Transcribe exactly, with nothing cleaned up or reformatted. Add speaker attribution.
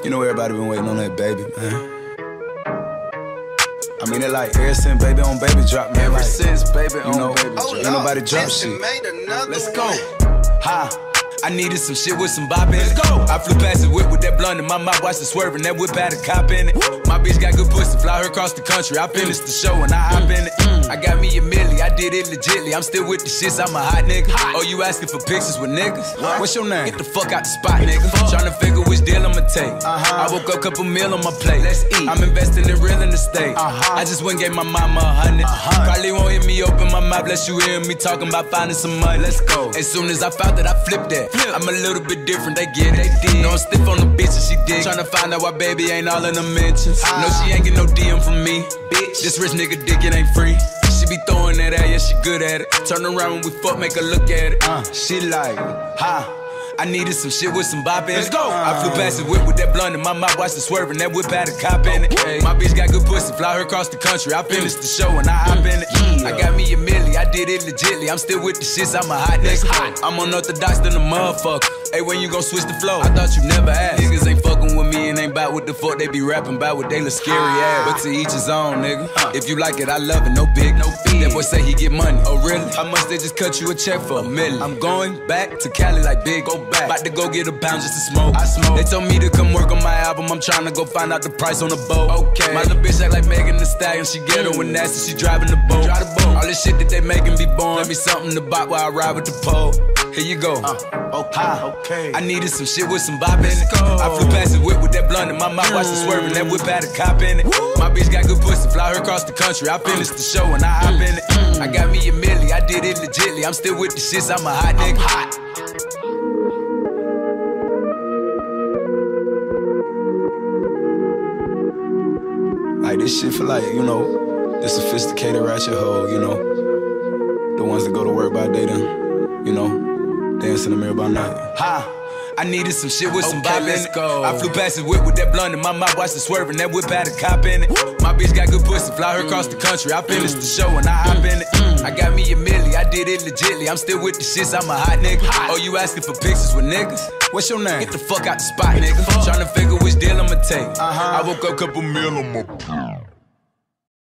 Speaker 1: You know everybody been waiting on that baby, man. I mean, it like ever since baby on baby drop, man.
Speaker 2: Ever
Speaker 1: like,
Speaker 2: since baby on
Speaker 1: you know,
Speaker 2: baby drop.
Speaker 1: Ain't nobody drop shit.
Speaker 2: Let's go.
Speaker 1: Ha. I needed some shit with some bop in it. Let's go. I flew past the whip with that blunt in my mouth, watched it swerving. That whip had a cop in it. My bitch got good pussy, fly her across the country. I finished the show and I hop in it. I got me a milli, I did it legitly. I'm still with the shits, I'm a hot nigga. Oh, you asking for pictures with niggas? What's your name? Get the fuck out the spot, nigga. Tryna figure which deal I'ma take. I woke up, couple meal on my plate. Let's eat. I'm investing in real estate. I just went and gave my mama a hundred. Probably won't hear me open my mouth, unless you hear me talking about finding some money. Let's go. As soon as I found that, I flipped that. I'm a little bit different, they get it. They did. No, I'm stiff on the bitch and she dig. Tryna find out why baby ain't all in the mentions. No, she ain't get no D M from me. Bitch, this rich nigga dick, it ain't free. She be throwing that at, yeah, she good at it. Turn around when we fuck, make her look at it. Uh, she like, ha. I needed some shit with some bop in it. Let's go. I flew past the whip with that blunt in my mouth, watched it swerving. That whip had a cop in it. Okay. My bitch got good pussy, fly her across the country. I finished the show and I hop in it. Yeah. I got me a milli, I did it legitly. I'm still with the shits, I'm a hot nigga. I'm unorthodox than a motherfucker. Hey, when you gon' switch the flow? I thought you never asked. Niggas ain't fucking with me and ain't bout what the fuck they be rapping about, what they look scary ass. But to each his own, nigga. If you like it, I love it, no big, no big. That boy say he get money. Oh really? How much they just cut you a check for? A million. I'm going back to Cali like big, go back. About to go get a pound just to smoke. I smoke. They told me to come work on my album. I'm trying to go find out the price on the boat. Okay. My little bitch act like Megan Thee Stallion. She ghetto and nasty. She driving the boat. Drive the boat. All this shit that they making be born. Let me something to bop while I ride with the pole. Here you go. Uh, okay. okay. I needed some shit with some bop in it. I flew past the whip with that blunt in my mouth, watched it swerving. That whip had a cop in it. My bitch got good pussy, fly her across the country. I finished the show and I hop in it. I got me a milli, I did it legitly. I'm still with the shits, I'm a hot nigga. I'm hot. Like this shit for like, you know, the sophisticated ratchet hoe, you know. The ones that go to work by day then, you know, dance in the mirror by night. Ha! I needed some shit with some bop in it. Go. I flew past the whip with that blunt in my mouth, watched it swerving. That whip had a cop in it. My bitch got good pussy, fly her across the country. I finished the show and I hop in it. I got me a milli, I did it legitly. I'm still with the shits, I'm a hot nigga. Oh, you asking for pictures with niggas? What's your name? Get the fuck out the spot, nigga. Tryna figure which deal I'ma take. I woke up, couple meal on my